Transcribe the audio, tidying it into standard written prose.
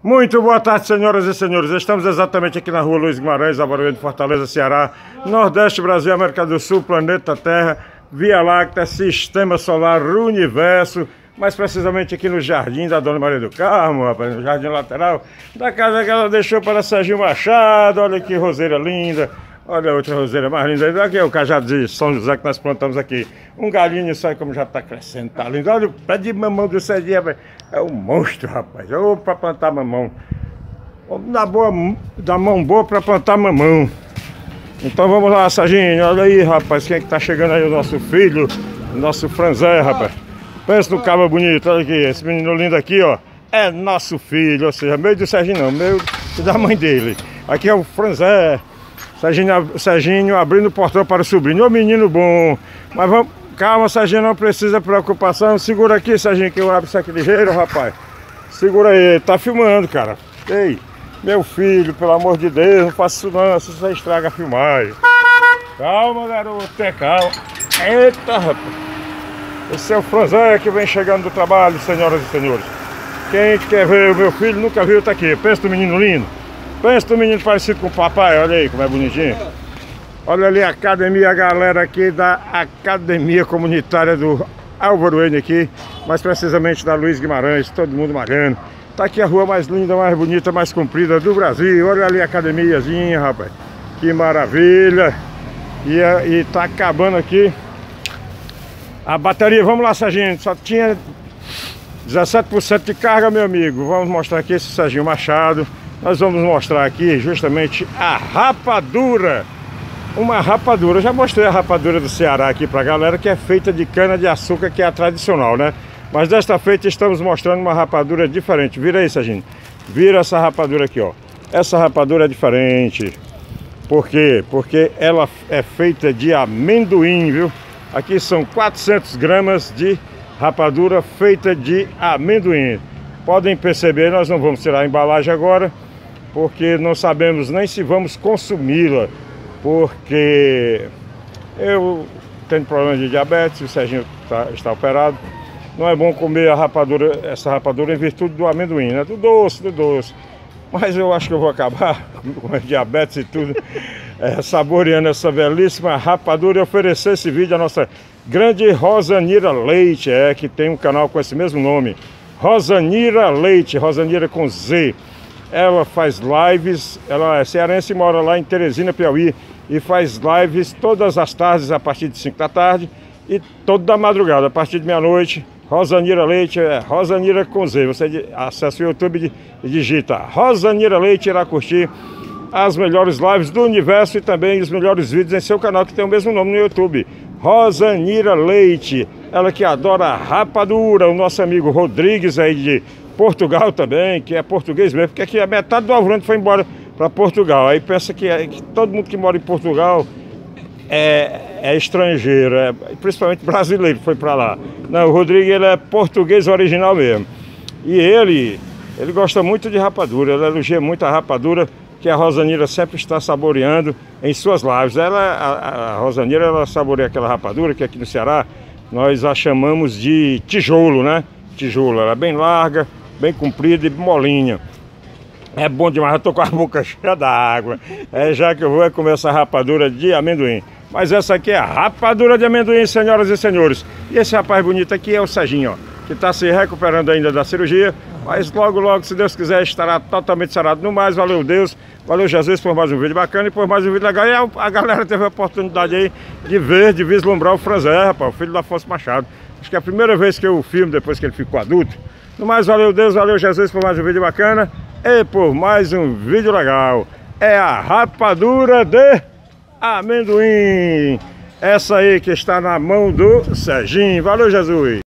Muito boa tarde, senhoras e senhores. Estamos exatamente aqui na rua Luiz Guimarães, Alvorada de Fortaleza, Ceará, Nordeste, Brasil, América do Sul, planeta Terra, Via Láctea, Sistema Solar, Universo, mais precisamente aqui no Jardim da Dona Maria do Carmo, rapaz, no jardim lateral da casa que ela deixou para Serginho Machado. Olha que roseira linda. Olha outra roseira mais linda. Aqui é o cajado de São José que nós plantamos aqui. Um galinho, sabe como já está crescendo, tá lindo. Olha o pé de mamão do Serginho, rapaz. É um monstro, rapaz. Ou para plantar mamão. Dá mão boa para plantar mamão. Então vamos lá, Serginho. Olha aí, rapaz. Quem é que tá chegando aí? O nosso filho, o nosso Franzé, rapaz. Pensa no cabo bonito. Olha aqui, esse menino lindo aqui, ó. É nosso filho, ou seja, meio do Serginho não, meio da mãe dele. Aqui é o Franzé. Serginho abrindo o portão para o sobrinho. Ô menino bom. Mas vamos, calma, Serginho, não precisa preocupação. Segura aqui, Serginho, que eu abro isso aqui ligeiro, rapaz. Segura aí, tá filmando, cara. Ei, meu filho, pelo amor de Deus, não faça isso não, senão você estraga a filmagem. Calma, garoto, calma. Eita, rapaz. Esse é o Franzé que vem chegando do trabalho, senhoras e senhores. Quem quer ver o meu filho, nunca viu, tá aqui. Pensa no menino lindo. Pensa no menino parecido com o papai, olha aí como é bonitinho. Olha ali a academia, a galera aqui da Academia Comunitária do Álvaro N aqui, mais precisamente da Luiz Guimarães, todo mundo malhando. Tá aqui a rua mais linda, mais bonita, mais comprida do Brasil. Olha ali a academiazinha, rapaz. Que maravilha. E tá acabando aqui a bateria. Vamos lá, Serginho, só tinha 17% de carga, meu amigo. Vamos mostrar aqui esse Serginho Machado. Nós vamos mostrar aqui justamente a rapadura. Uma rapadura, eu já mostrei a rapadura do Ceará aqui pra galera, que é feita de cana de açúcar, que é a tradicional, né? Mas desta feita estamos mostrando uma rapadura diferente. Vira aí, Serginho. Vira essa rapadura aqui, ó. Essa rapadura é diferente. Por quê? Porque ela é feita de amendoim, viu? Aqui são 400 gramas de rapadura feita de amendoim. Podem perceber, nós não vamos tirar a embalagem agora, porque não sabemos nem se vamos consumi-la, porque eu tenho problema de diabetes, o Serginho está operado. Não é bom comer a rapadura, essa rapadura em virtude do amendoim, né? Do doce. Mas eu acho que eu vou acabar com diabetes e tudo, saboreando essa belíssima rapadura e oferecer esse vídeo à nossa grande Rosanira Leite, que tem um canal com esse mesmo nome. Rosanira Leite, Rosanira com Z. Ela faz lives, ela é cearense e mora lá em Teresina, Piauí, e faz lives todas as tardes a partir de 5 da tarde e toda madrugada, a partir de meia-noite. Rosanira Leite, Rosanira com Z. Você acessa o YouTube e digita Rosanira Leite, irá curtir as melhores lives do universo e também os melhores vídeos em seu canal, que tem o mesmo nome no YouTube. Rosanira Leite, ela que adora rapadura. O nosso amigo Rodrigues aí de Portugal também, que é português mesmo, porque aqui a metade do Alvorante foi embora para Portugal. Aí pensa que todo mundo que mora em Portugal é estrangeiro, principalmente brasileiro que foi para lá. Não, o Rodrigues, ele é português original mesmo. E ele gosta muito de rapadura, ele elogia muito a rapadura que a Rosanira sempre está saboreando em suas lives. A Rosanira, ela saboreia aquela rapadura que aqui no Ceará nós a chamamos de tijolo, né? Tijolo, ela é bem larga, bem comprida e molinha. É bom demais, eu tô com a boca cheia d'água. Já que eu vou comer essa rapadura de amendoim. Mas essa aqui é a rapadura de amendoim, senhoras e senhores. E esse rapaz bonito aqui é o Serginho, ó, que está se recuperando ainda da cirurgia. Mas logo, logo, se Deus quiser, estará totalmente sarado. No mais, valeu Deus, valeu Jesus por mais um vídeo bacana e por mais um vídeo legal. E a galera teve a oportunidade aí de ver, de vislumbrar o Franzé, rapaz, o filho da Afonso Machado. Acho que é a primeira vez que eu filmo depois que ele ficou adulto. No mais, valeu Deus, valeu Jesus por mais um vídeo bacana e por mais um vídeo legal. É a rapadura de amendoim. Essa aí que está na mão do Serginho. Valeu, Jesus!